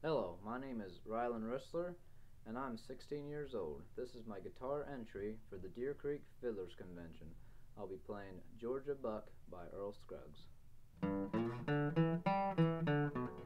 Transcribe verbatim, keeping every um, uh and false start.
Hello, my name is Rylan Rissler, and I'm sixteen years old. This is my guitar entry for the Deer Creek Fiddlers Convention. I'll be playing Georgia Buck by Earl Scruggs.